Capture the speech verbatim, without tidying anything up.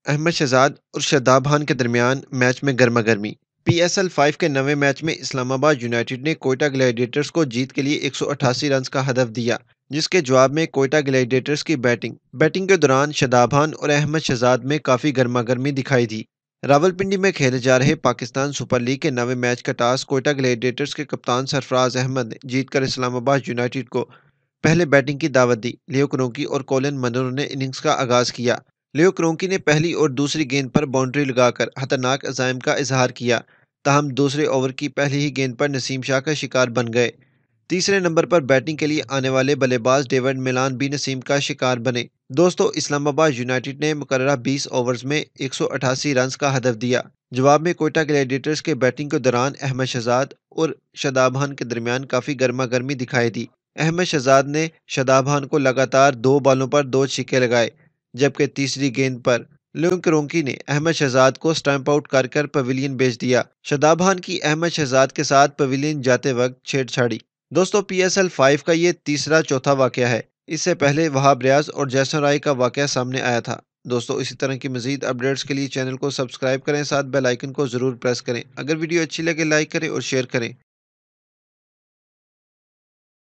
احمد شہزاد اور شاداب خان کے درمیان میچ میں گرما گرمی۔ پی ایس ایل فائیو کے نویں میچ میں اسلام آباد یونائیٹڈ نے کوئٹہ گلیڈیٹرز کو جیت کے لیے ایک سو اٹھاسی رنز کا ہدف دیا، جس کے جواب میں کوئٹہ گلیڈیٹرز کی بیٹنگ بیٹنگ کے دوران شاداب خان اور احمد شہزاد میں کافی گرما گرمی دکھائی دی۔ راولپنڈی میں کھیلے جا رہے پاکستان سپر لیگ کے نویں میچ کا ٹاس کوئٹہ گلیڈیٹرز کے کپتان سرفراز احمد نے جیت کر اسلام آباد یونائیٹڈ کو پہلے بیٹنگ کی دعوت دی۔ لیو کرونکی اور کولن منرو نے اننگز کا آغاز کیا۔ لیو کرونکی نے پہلی اور دوسری گیند پر باؤنڈری لگا کر خطرناک عزائم کا اظہار کیا، تاہم دوسرے اوور کی پہلی ہی گیند پر نسیم شاہ کا شکار بن گئے۔ تیسرے نمبر پر بیٹنگ کے لیے آنے والے بلے باز ڈیوڈ ملان بھی نسیم کا شکار بنے۔ دوستو، اسلام آباد یونائیٹڈ نے مقررہ بیس اوورز میں ایک سو اٹھاسی رنز کا ہدف دیا۔ جواب میں کوئٹہ گلیڈیٹرز کے بیٹنگ کے دوران احمد شہزاد اور شاداب خان کے درمیان کافی گرما گرمی دکھائی دی۔ احمد شہزاد نے شاداب خان کو لگاتار دو بالوں پر دو چھکے لگائے، جبکہ تیسری گیند پر لیو کرونکی نے احمد شہزاد کو سٹمپ آؤٹ کر کر پویلین بھیج دیا۔ شاداب خان کی احمد شہزاد کے ساتھ پویلین جاتے وقت چھیڑ چھاڑی۔ دوستو، پی ایس ایل فائیو کا یہ تیسرا چوتھا واقعہ ہے۔ اس سے پہلے وہاب ریاض اور جیسن رائے کا واقعہ سامنے آیا تھا۔ دوستو، اسی طرح کی مزید اپڈیٹس کے لیے چینل کو سبسکرائب کریں، ساتھ بیل آئیکن کو ضرور پریس کریں۔ اگر ویڈیو اچھی لگے لائک کریں اور شیئر کریں۔